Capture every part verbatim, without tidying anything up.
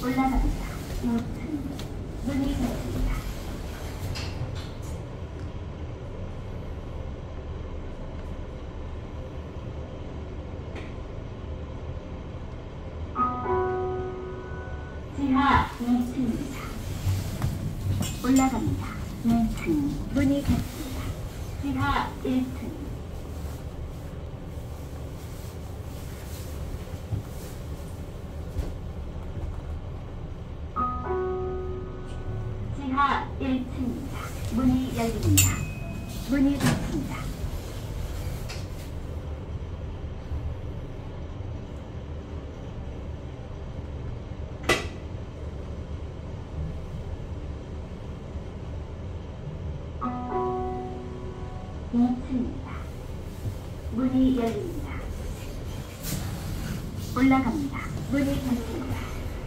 올라갑니다. 오 층 문이 닫힙니다. 지하 이 층입니다. 올라갑니다. 이 층 문이 닫힙니다. 지하 일 층 지하 일 층입니다. 문이 열립니다. 문이 닫힙니다. 이 층입니다. 문이 열립니다. 올라갑니다. 문이 닫힙니다.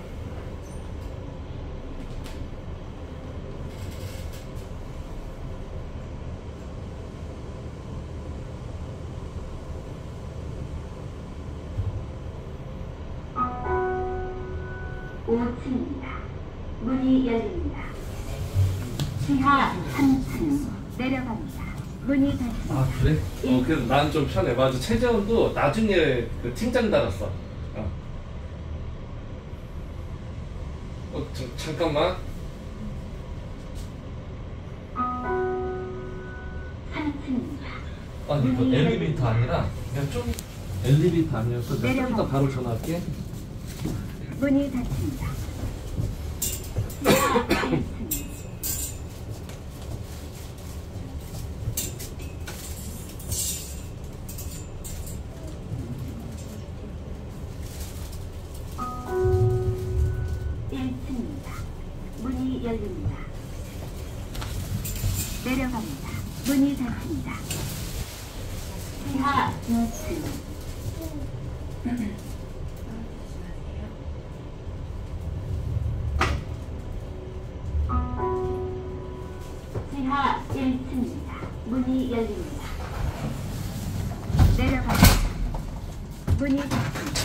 오 층입니다. 문이 열립니다. 지하 삼 층 내려갑니다. 문이 닫힙니다. 아 그래? 어 그래서 난 좀 편해. 맞아. 최재원도 나중에 그 팀장 달았어. 어, 어 저, 잠깐만. 삼 층입니다. 아니 이거 엘리베이터 아니라 그냥 좀 엘리베이터 아니어서 내가 좀 이따 바로 전화할게. 문이 닫힙니다. 지하 일 층 일 층입니다. 문이 열립니다. 내려갑니다. 문이 닫힙니다. 지하 이 층 지하 일 층입니다. 문이 열립니다. 내려갑니다. 문이 닫힙니다.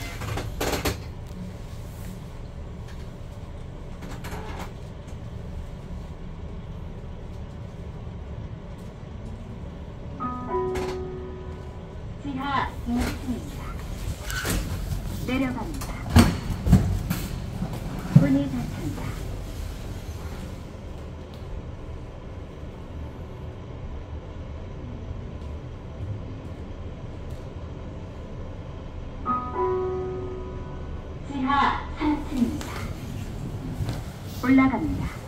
지하 이 층입니다. 내려갑니다. 문이 닫힙니다. 지하 삼 층입니다. 올라갑니다.